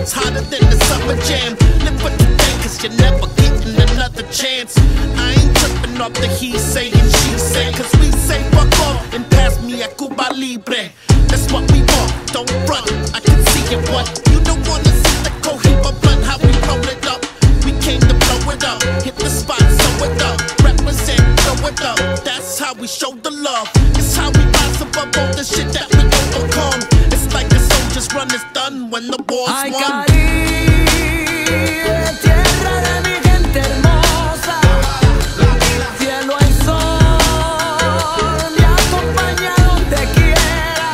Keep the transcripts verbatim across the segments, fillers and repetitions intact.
It's hotter than the summer jam. Live for today, cause you're never getting another chance. I ain't tripping off the he say and she say, cause we say fuck off and pass me a Cuba Libre. That's what we want, don't run, I can see it. What you don't wanna see the Cohiba blunt, how we roll it up. We came to blow it up, hit the spot, sew it up, represent, throw it up. That's how we show the love. It's how we rise above all the shit that we overcome. It's like the soldiers run is done when the war's Ay, won. Caribe, tierra de mi gente hermosa, cielo y sol me acompaña donde quiera.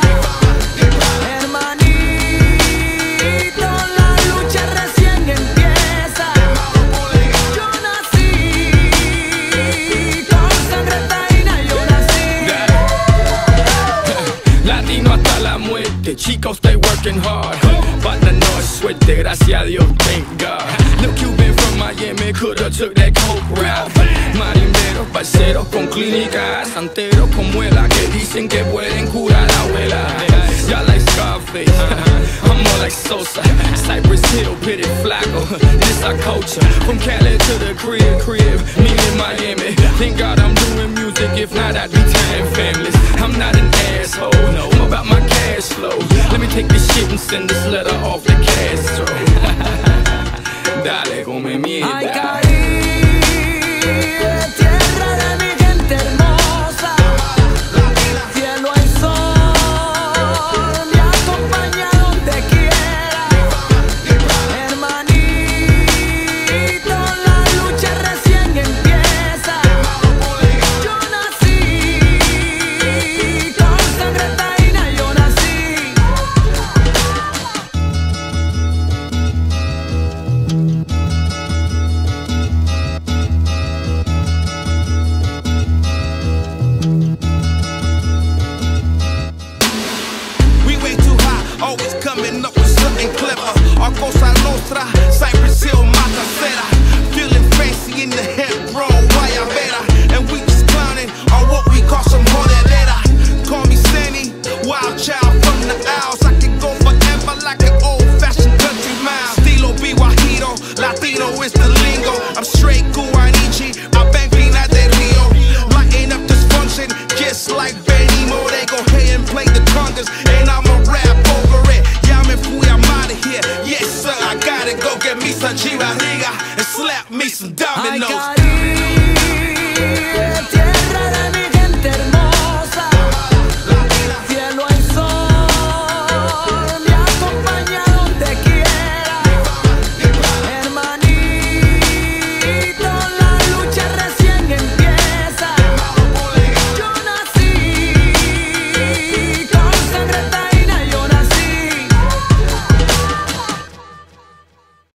Hermanito, la lucha recién empieza. Yo nací con sangre taína, yo nací. Latino hasta la muerte, chicos, stay working hard. But the North suerte, gracias a Dios, thank God. No Cuban from Miami coulda took that coke route. Marineros, parceros con clínicas, santeros con muela que dicen que pueden curar a abuela. Y'all like Scarface, I'm more like Sosa. Cypress Hill, pitted flaco, this our culture. From Cali to the crib, crib, me in Miami. Thank God I'm doing music, if not I'd be tearing families. I'm not an asshole, no, I'm about my cash flow. Let me take this shit and send this letter off the Castro. Dale, come mierda. Ay, Caribe, tierra de mi gente hermosa, cielo y sol me acompaña donde quiera. Hermanito, la lucha recién empieza. Yo nací con sangre taína, yo nací. We way too high, always coming up with something clever. Our Cosa Nostra, Cypress Hill, Matacera. Feeling fancy in the hair.